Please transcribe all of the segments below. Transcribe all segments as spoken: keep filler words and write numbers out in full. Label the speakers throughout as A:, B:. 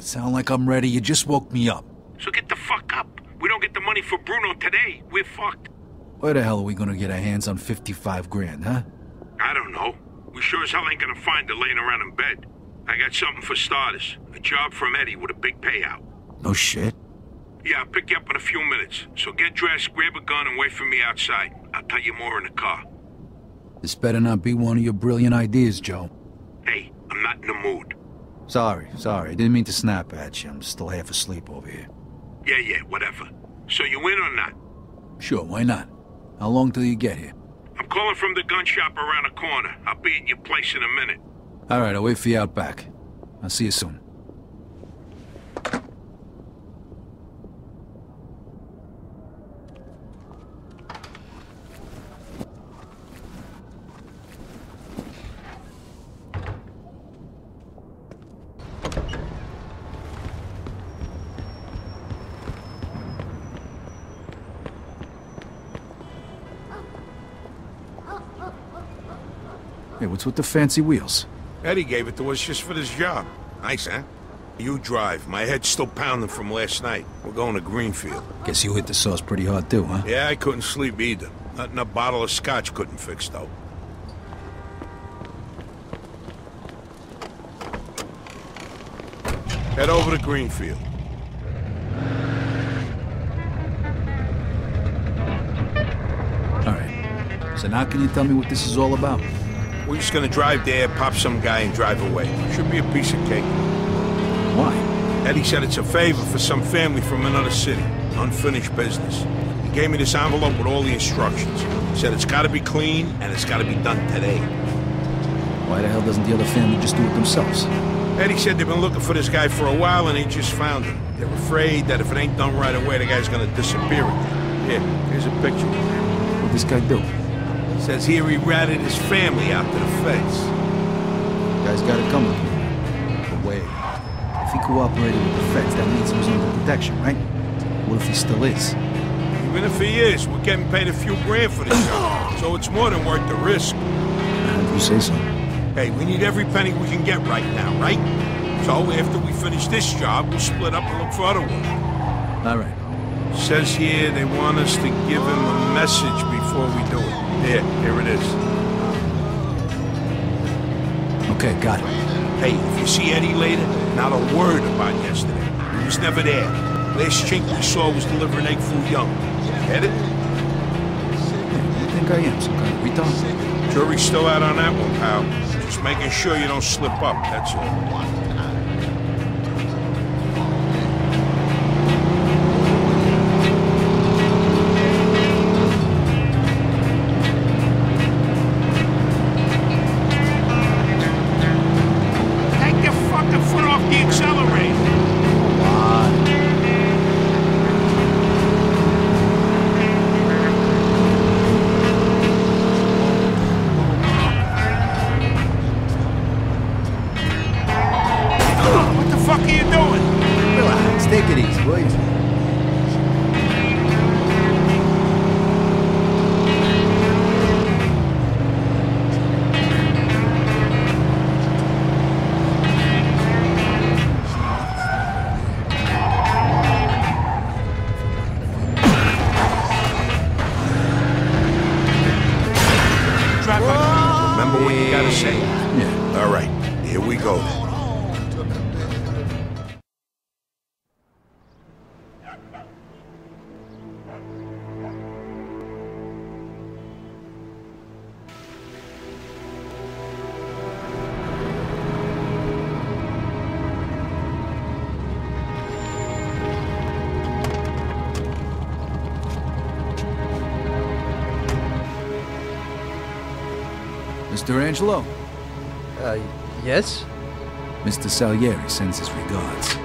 A: Sound like I'm ready? You just woke me up.
B: So get the fuck up. We don't get the money for Bruno today, we're fucked.
A: Where the hell are we gonna get our hands on fifty-five grand, huh?
B: I don't know. We sure as hell ain't gonna find it laying around in bed. I got something for starters. A job from Eddie with a big payout.
A: No shit.
B: Yeah, I'll pick you up in a few minutes. So get dressed, grab a gun, and wait for me outside. I'll tell you more in the car.
A: This better not be one of your brilliant ideas, Joe.
B: Hey, I'm not in the mood.
A: Sorry, sorry. I didn't mean to snap at you. I'm still half asleep over here.
B: Yeah, yeah, whatever. So you in or not?
A: Sure, why not? How long till you get here?
B: I'm calling from the gun shop around the corner. I'll be at your place in a minute.
A: All right, I'll wait for you out back. I'll see you soon. Hey, what's with the fancy wheels?
B: Eddie gave it to us just for this job. Nice, huh? You drive. My head's still pounding from last night. We're going to Greenfield.
A: Guess you hit the sauce pretty hard too, huh?
B: Yeah, I couldn't sleep either. Nothing a bottle of scotch couldn't fix, though. Head over to Greenfield.
A: All right. So now can you tell me what this is all about?
B: We're just gonna drive there, pop some guy, and drive away. Should be a piece of cake.
A: Why?
B: Eddie said it's a favor for some family from another city. Unfinished business. He gave me this envelope with all the instructions. He said it's gotta be clean, and it's gotta be done today.
A: Why the hell doesn't the other family just do it themselves?
B: Eddie said they've been looking for this guy for a while, and they just found him. They're afraid that if it ain't done right away, the guy's gonna disappear again. Here, here's a picture.
A: What'd this guy do?
B: Says here he ratted his family out to the feds.
A: Guy's got it coming. But wait, if he cooperated with the feds, that means he was under protection, right? What if he still is?
B: Even if he is, we're getting paid a few grand for this job, so it's more than worth the risk.
A: How do you say so?
B: Hey, we need every penny we can get right now, right? So after we finish this job, we'll split up and look for other work.
A: All right.
B: Says here they want us to give him a message before we do it. Here, here it is.
A: Okay, got it.
B: Hey, if you see Eddie later, not a word about yesterday. He was never there. Last chink we saw was delivering egg food young. Get it?
A: Hey, you think I am some kind of retard?
B: Jury's still out on that one, pal. Just making sure you don't slip up, that's all.
A: Take it easy, will you? Remember what you gotta say?
B: Yeah. All right, here we go then.
A: Mister Angelo?
C: Uh, yes?
A: Mister Salieri sends his regards.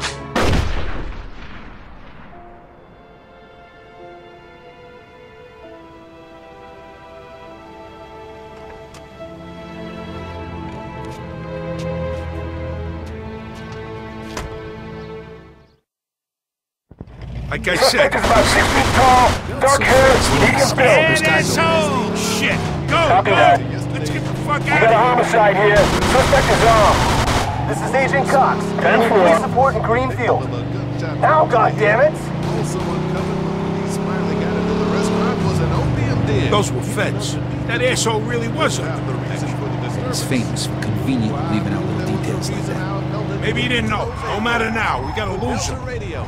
B: Like I said,
D: Suspect is about six feet tall, dark hair, medium build.
B: asshole! Shit! Go,
D: Copy
B: go!
D: that.
B: Let's get the fuck
D: We
B: out
D: got a
B: of
D: homicide here. Suspect is armed. This is Agent Cox. ten four. Police support in Greenfield. Now, goddammit!
E: Also uncovered when police finally got into the restaurant was an opium den.
B: Those were feds. That asshole really was under protection.
A: He's famous for conveniently leaving out little details like that.
B: Maybe he didn't know. No matter now. We gotta lose him.
E: Radio.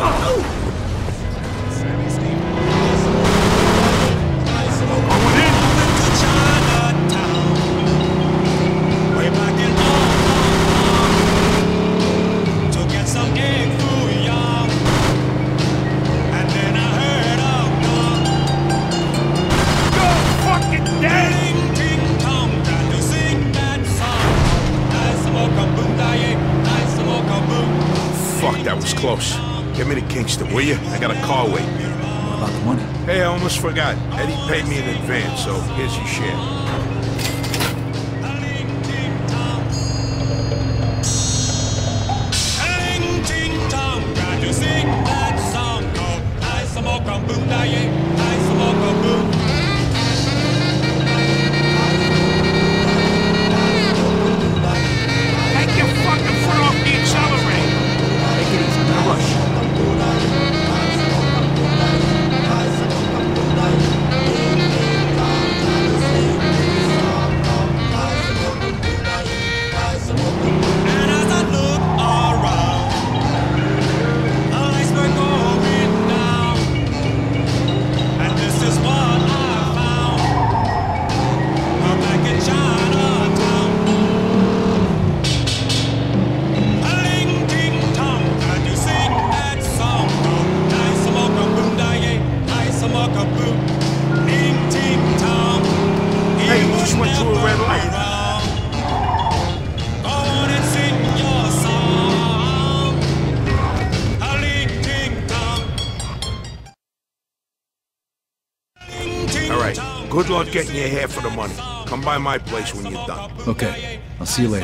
B: Close. Get me to Kingston, will you? I got a car waiting.
A: What about the money?
B: Hey, I almost forgot. Eddie paid me in advance, so here's your share. Take your fucking foot off the accelerator.
A: Take it easy, no rush.
B: Good luck getting your hair for the money. Come by my place when you're done.
A: Okay, I'll see you later.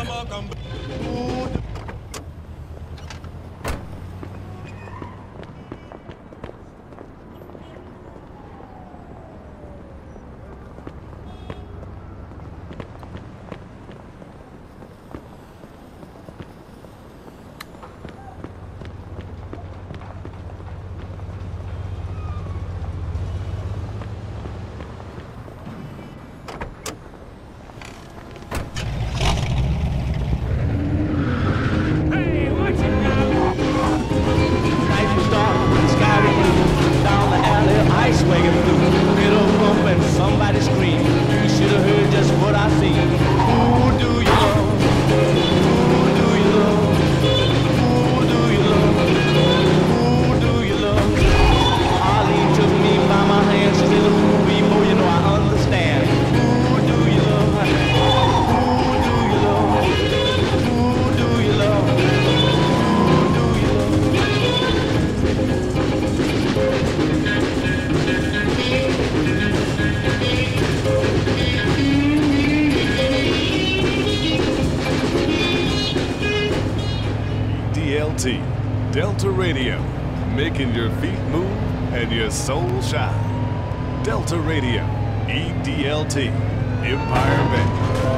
E: Delta Radio, making your feet move and your soul shine. Delta Radio, E D L T, Empire Bay.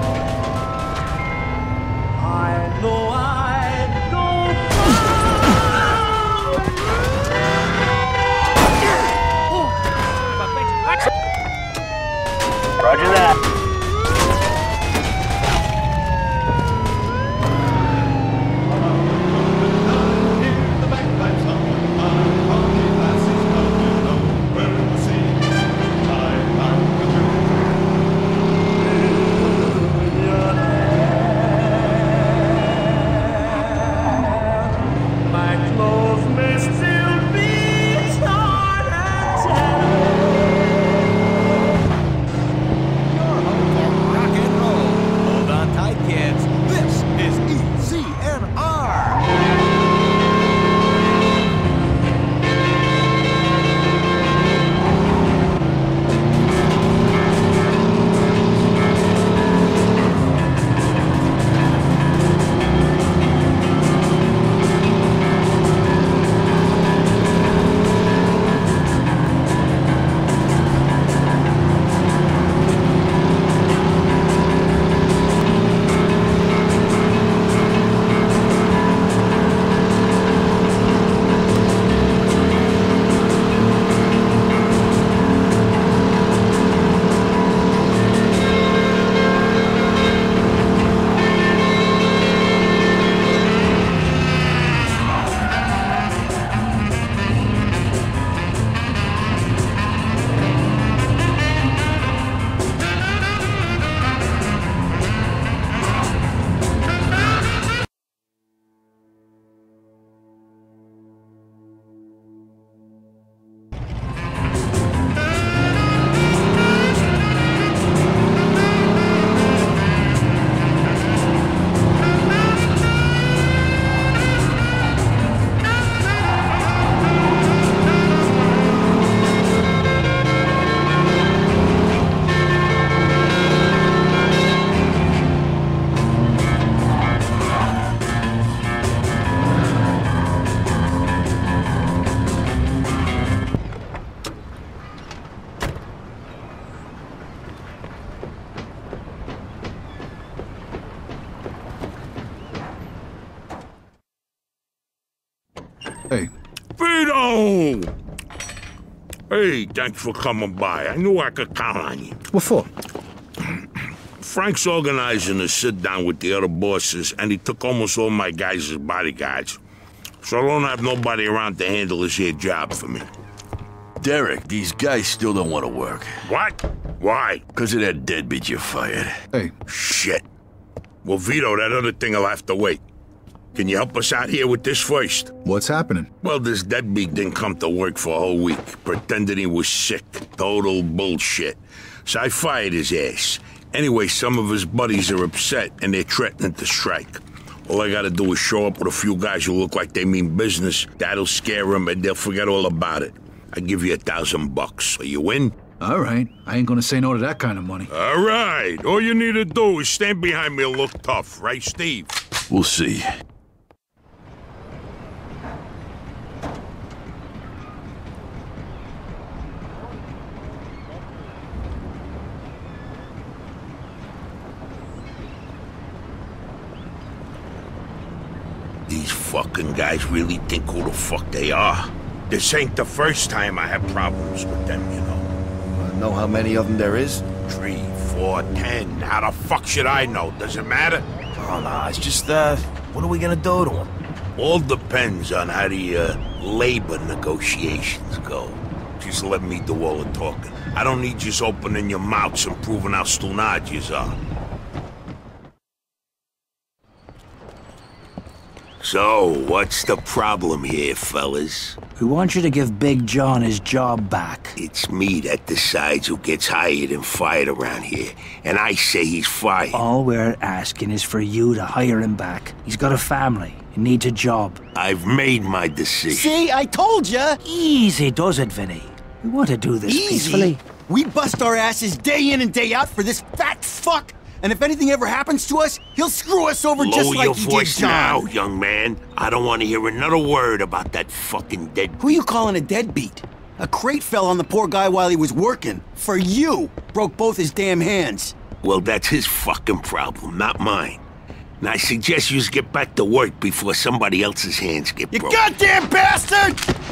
F: I know I know.
D: Roger that.
B: Vito! Hey, thanks for coming by. I knew I could count on you.
A: What for?
B: Frank's organizing a sit-down with the other bosses, and he took almost all my guys as bodyguards. So I don't have nobody around to handle this here job for me.
G: Derek, these guys still don't want to work.
B: What? Why?
G: Because of that deadbeat you fired.
A: Hey.
B: Shit. Well, Vito, that other thing will have to wait. Can you help us out here with this first?
A: What's happening?
B: Well, this deadbeat didn't come to work for a whole week, pretending he was sick. Total bullshit. So I fired his ass. Anyway, some of his buddies are upset, and they're threatening to strike. All I gotta do is show up with a few guys who look like they mean business. That'll scare them, and they'll forget all about it. I give you a thousand bucks. Are you in?
A: All right. I ain't gonna say no to that kind of money.
B: All right. All you need to do is stand behind me and look tough, right, Steve?
G: We'll see.
B: These fucking guys really think who the fuck they are. This ain't the first time I have problems with them, you know.
G: Uh, know how many of them there is?
B: Three, four, ten. How the fuck should I know? Does it matter?
G: Oh, no, it's just, uh, what are we gonna do to them?
B: All depends on how the, uh, labor negotiations go. Just let me do all the talking. I don't need you opening your mouths and proving how stunad yous are. So, what's the problem here, fellas?
H: We want you to give Big John his job back.
B: It's me that decides who gets hired and fired around here, and I say he's fired.
H: All we're asking is for you to hire him back. He's got a family. He needs a job.
B: I've made my decision.
I: See, I told ya!
H: Easy does it, Vinny. We want to do this
I: Easy?
H: peacefully.
I: We bust our asses day in and day out for this fat fuck! And if anything ever happens to us, he'll screw us over
B: Lower
I: just like
B: your
I: he did
B: voice
I: John.
B: now, young man. I don't want to hear another word about that fucking dead...
I: Who you calling a deadbeat? A crate fell on the poor guy while he was working. For you! Broke both his damn hands.
B: Well, that's his fucking problem, not mine. And I suggest you get back to work before somebody else's hands get
I: You
B: broke.
I: goddamn bastard!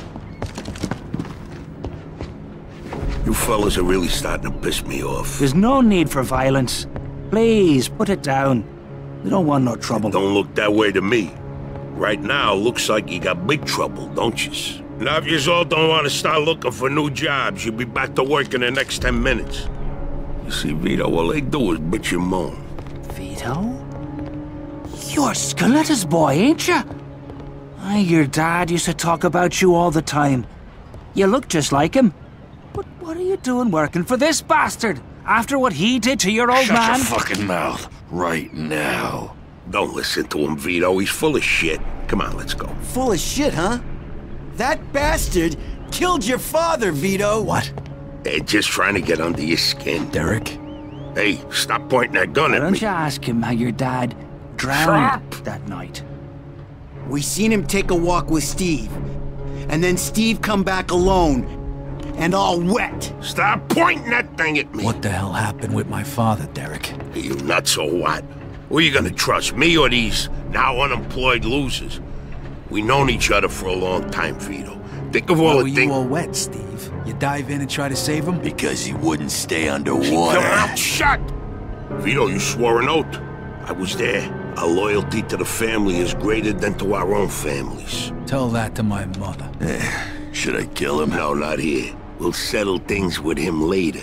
B: You fellas are really starting to piss me off.
H: There's no need for violence. Please, put it down. We don't want no trouble.
B: Don't look that way to me. Right now, looks like you got big trouble, don't you? Now, if you all don't want to start looking for new jobs, you'll be back to work in the next ten minutes. You see, Vito, all they do is bitch and moan.
H: Vito? You're Scaletta's boy, ain't you? Aye, your dad used to talk about you all the time. You look just like him. But what are you doing working for this bastard? After what he did to your old
G: Shut
H: man?
G: your fucking mouth right now.
B: Don't listen to him, Vito. He's full of shit. Come on, let's go.
I: Full of shit, huh? That bastard killed your father, Vito.
G: What?
B: They're just trying to get under your skin.
G: Derek?
B: Hey, stop pointing that gun
H: Why
B: at
H: don't
B: me.
H: you ask him how your dad drowned that night?
I: We seen him take a walk with Steve. And then Steve come back alone. And all wet.
B: Stop pointing that thing at me.
G: What the hell happened with my father, Derek?
B: Are you nuts or what? Who are you gonna trust, me or these now unemployed losers? We known each other for a long time, Vito. Think of all
G: Why
B: the
G: were
B: things...
G: you all wet, Steve? You dive in and try to save him? Because he wouldn't stay
B: Keep
G: underwater.
B: your mouth shut! Vito, you swore an oath. I was there. Our loyalty to the family is greater than to our own families.
G: Tell that to my mother. Eh, should I kill him?
B: No, not here. We'll settle things with him later.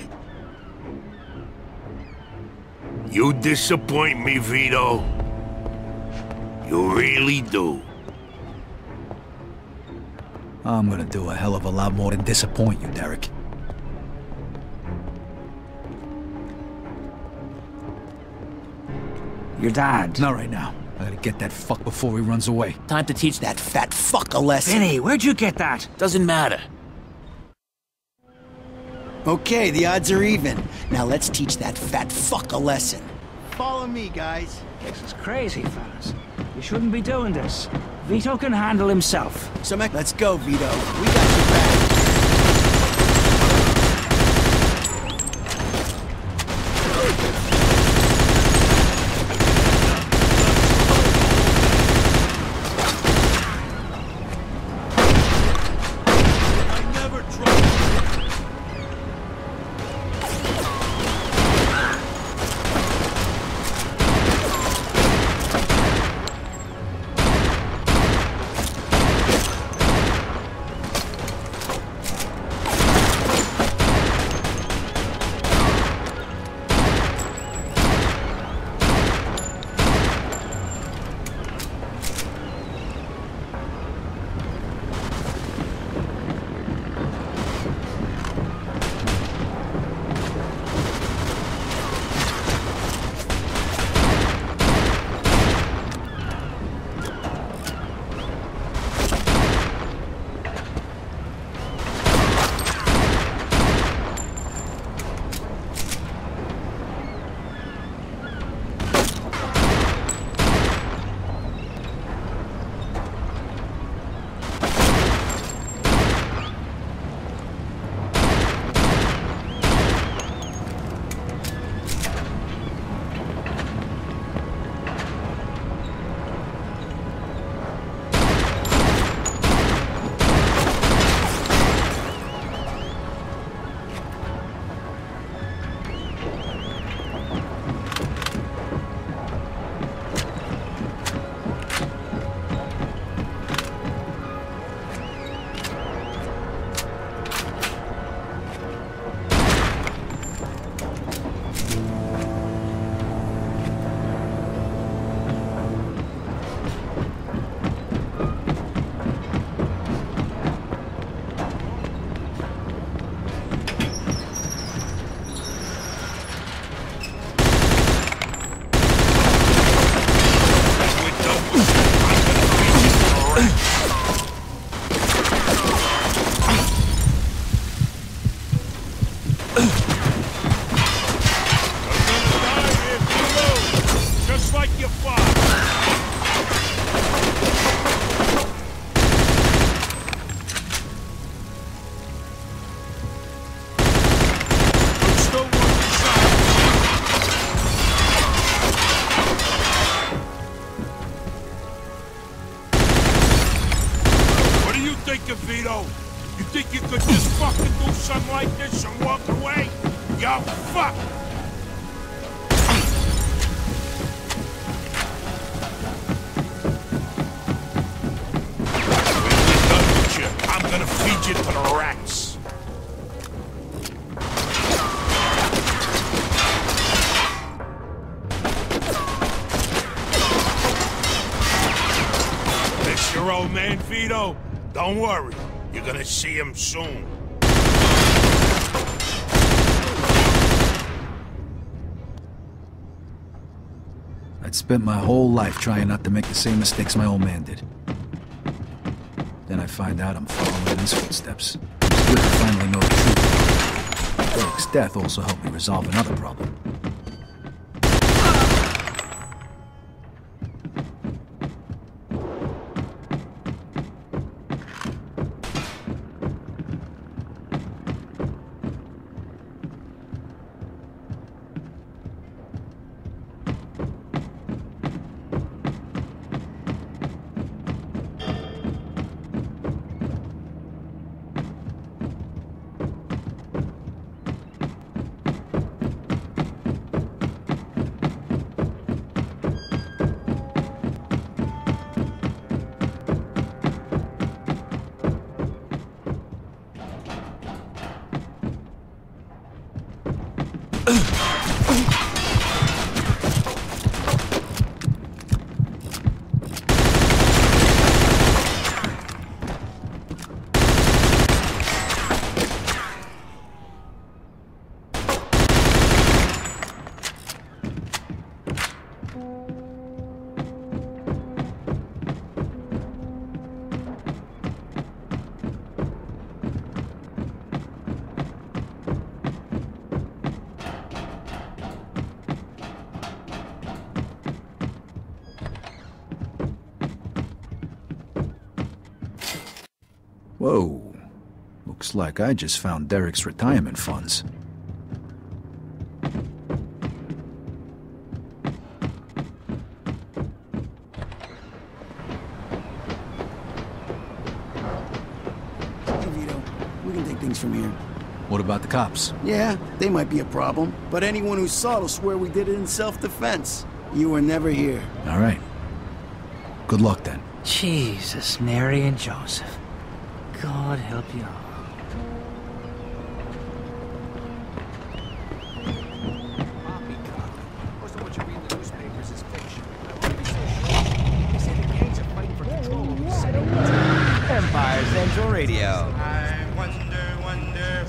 B: You disappoint me, Vito. You really do.
G: I'm gonna do a hell of a lot more than disappoint you, Derek.
H: Your dad.
G: Not right now. I gotta get that fuck before he runs away.
I: Time to teach that fat fuck a lesson.
H: Vinny, where'd you get that?
G: Doesn't matter.
I: Okay, the odds are even. Now let's teach that fat fuck a lesson. Follow me, guys.
H: This is crazy, fellas. You shouldn't be doing this. Vito can handle himself.
I: So, let's go, Vito. We got your back.
B: You think you could just fucking do something like this and walk away? Yo, fuck! When we're done with you, I'm gonna feed you to the rats. Miss your old man, Vito? Don't worry. You're gonna see him soon.
A: I'd spent my whole life trying not to make the same mistakes my old man did. Then I find out I'm following in his footsteps. It's good to finally know the truth. Derek's death also helped me resolve another problem. Whoa. Looks like I just found Derek's retirement funds.
I: Hey, Vito. We can take things from here.
A: What about the cops?
I: Yeah, they might be a problem, but anyone who saw it will swear we did it in self-defense. You were never here.
A: All right. Good luck, then.
H: Jesus, Mary and Joseph. God help you all.
J: Most of what you read in the newspapers is fiction. I want to be so sure. They say the gangs are fighting for control of the city.
K: Empire Central Radio.
J: I wonder, wonder.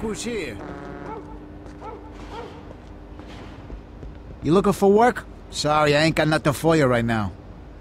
I: who's here. You looking for work? Sorry, I ain't got nothing for you right now.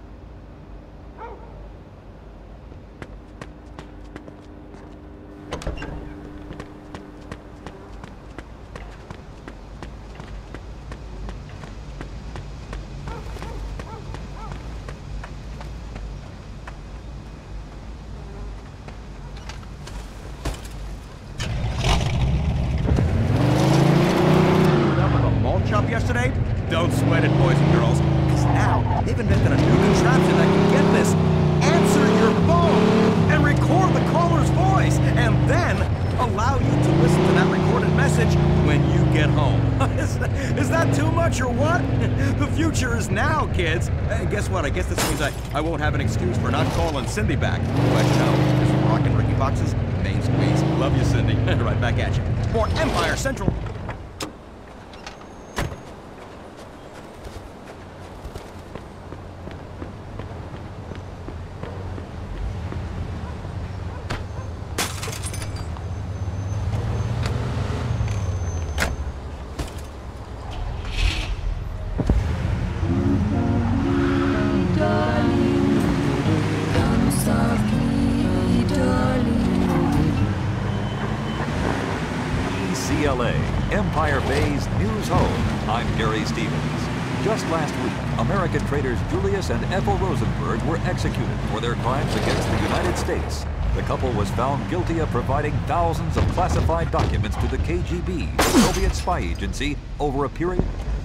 K: Yesterday? Don't sweat it, boys and girls, because now they've invented a new contraption that can get this. Answer your phone and record the caller's voice, and then allow you to listen to that recorded message when you get home. is, that, is that too much or what? The future is now, kids. Hey, guess what? I guess this means I, I won't have an excuse for not calling Cindy back. But no, this is rockin' Ricky Box's main squeeze. Love you, Cindy. Right back at you. For Empire Central.
L: Empire Bay's news home. I'm Gary Stevens. Just last week, American traders Julius and Ethel Rosenberg were executed for their crimes against the United States. The couple was found guilty of providing thousands of classified documents to the K G B, the Soviet spy agency, over a period.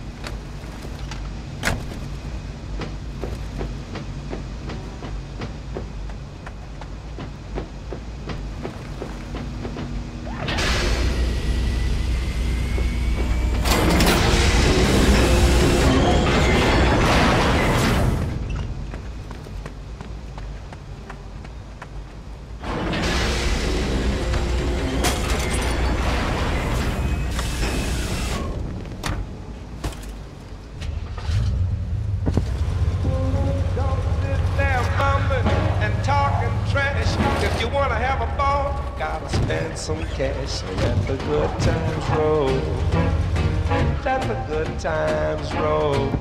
M: Some cash and let the good times roll. Let the good times roll.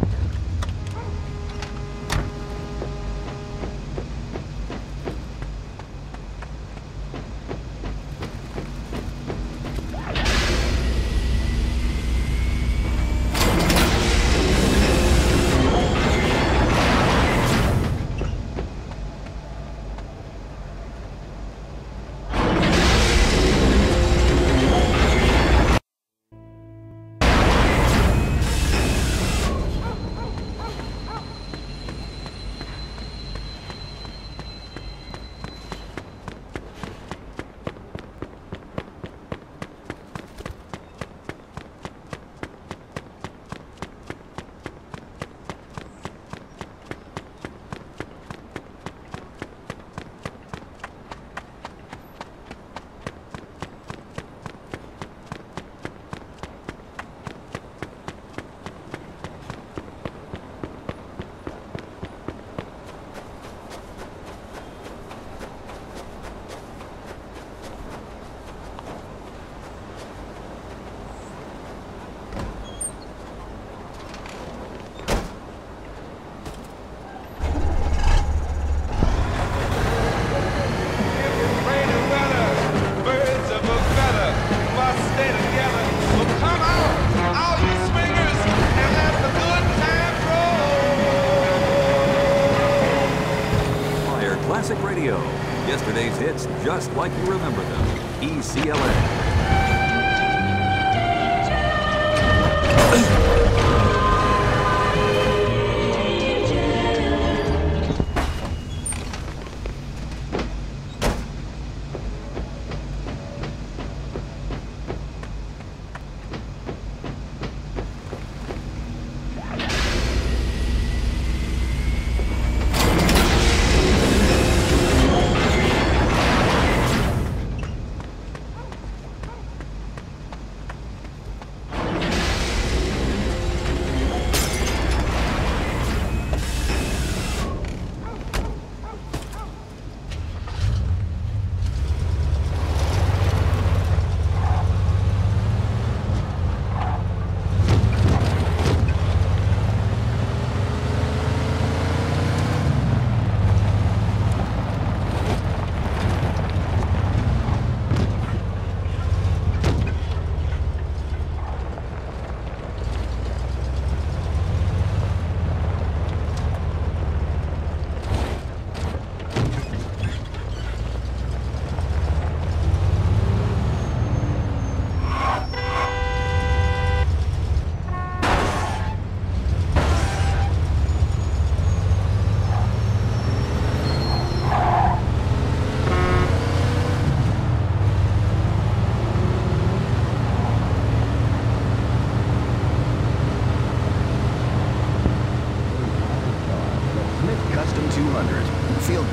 L: Radio. Yesterday's hits just like you remember them. E C L A.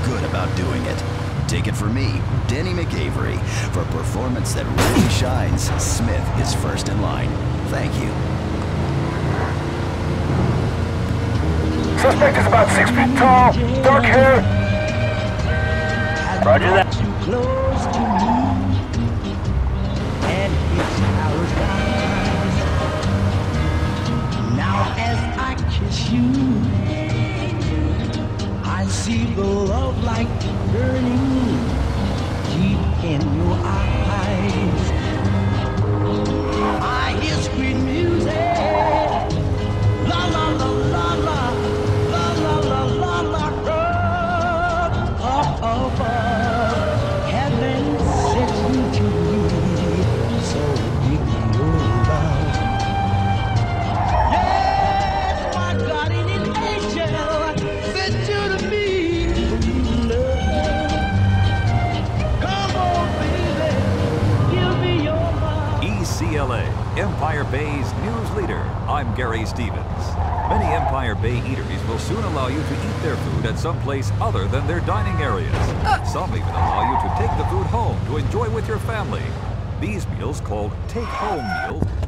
N: good about doing it. Take it from me, Denny McAvery. For performance that really shines, Smith is first in line. Thank you.
D: Suspect is about six feet tall, dark hair. Roger that.
F: Close to me, and it's paradise. Now as I kiss you, I see the love light burning deep in your eyes. I hear sweet music, la la la la la, la la la la la, up above. Heaven sent you to me, so give me your love. Yes, my guardian angel sent you to me.
L: E C L A, Empire Bay's news leader. I'm Gary Stevens. Many Empire Bay eateries will soon allow you to eat their food at some place other than their dining areas. Some even allow you to take the food home to enjoy with your family. These meals, called take-home meals,